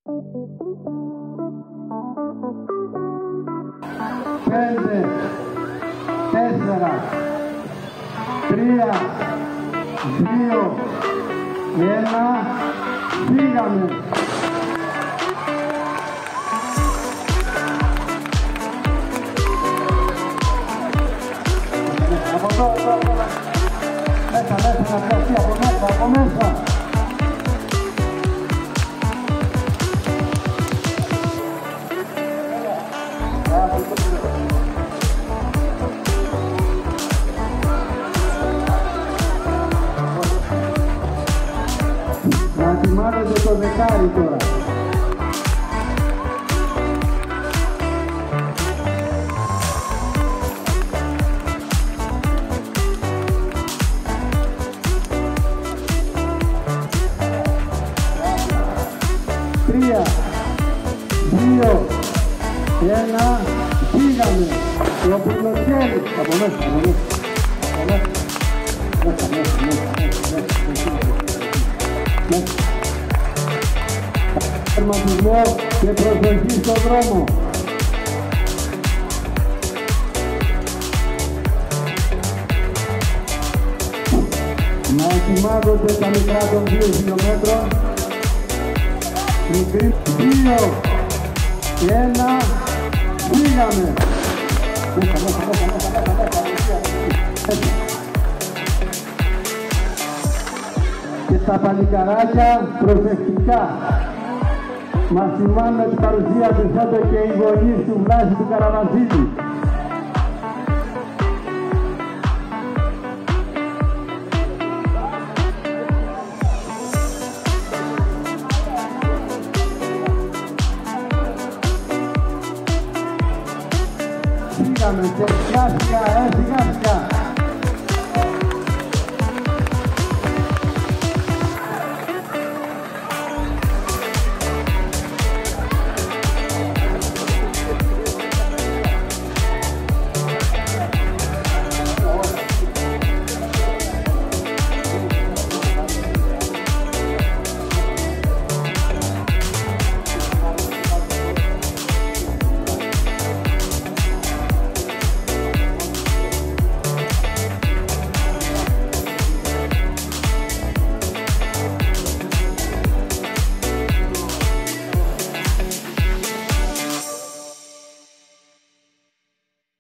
5, 4, 3, 2, 1, φύγαμε. Από εδώ, μέσα, να πιαστεί, από μέσα. Να θυμάται το δεκάρι τώρα. Τρία, δύο, ένα, φύγαμε. Το πουλοκέλι. Από μέσα. Τερματισμό και προσοχή στον δρόμο. Να ετοιμάζονται τα μικρά των 2 χιλιόμετρων. Μικρή 2, 1, φύγαμε. Και τα παλικαράκια προσεκτικά. Μας θυμάμαι την παρουσία της εδώ και οι γονείς του Βλάση του Καραβασίλη. Φύγαμε και σιγά σιγά.